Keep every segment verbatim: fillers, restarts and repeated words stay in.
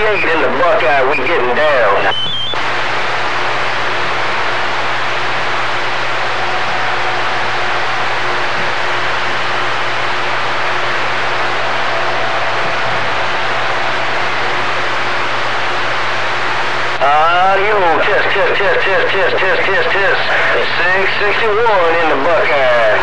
eighty-eight in the Buckeye, we getting down. Audio, test, test, test, test, test, test, test, test. six sixty-one in the Buckeye.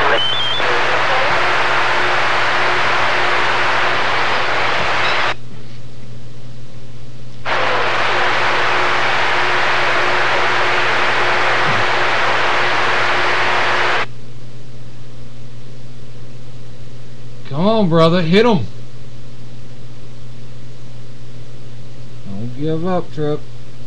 Come on, brother, hit him. Don't give up, Trip.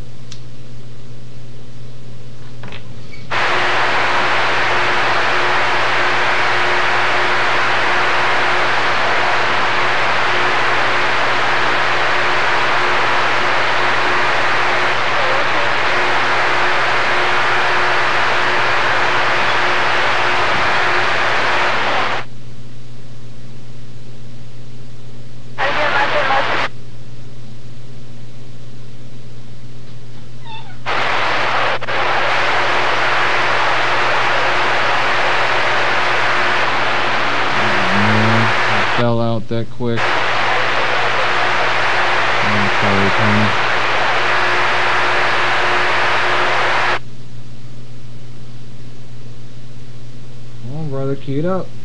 Fell out that quick. I'm sorry, Tony. Come on, brother, key it up.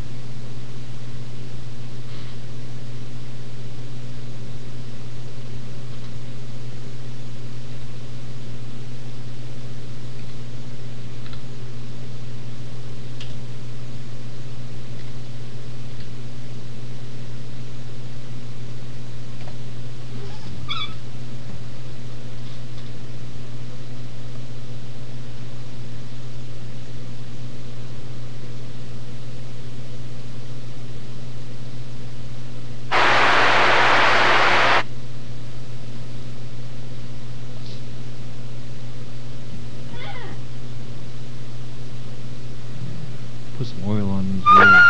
Put some oil on these wheels.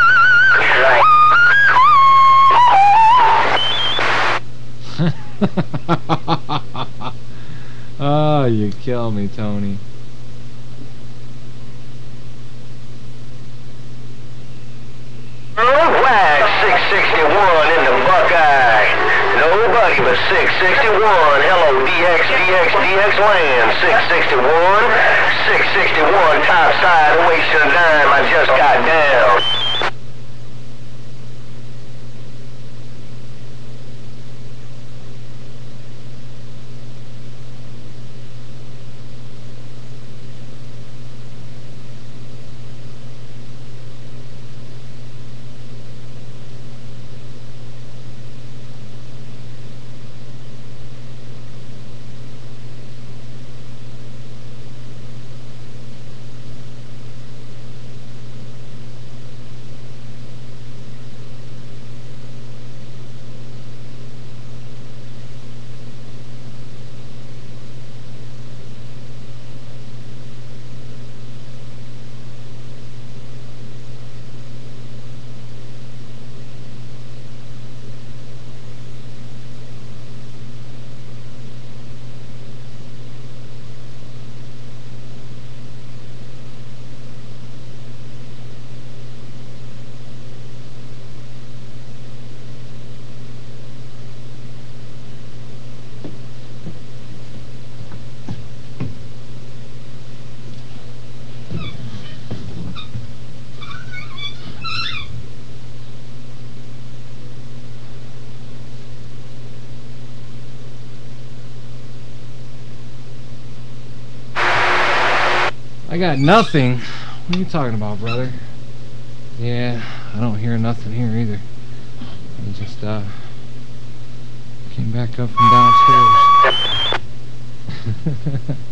Oh, you kill me, Tony. Wag six sixty-one in the Buckeye. Nobody but six sixty-one. Hello, D X, D X, D X land. six sixty-one. six sixty-one top side. Wasting a dime. I just got down. I got nothing. What are you talking about, brother? Yeah, I don't hear nothing here either. I just uh came back up from downstairs.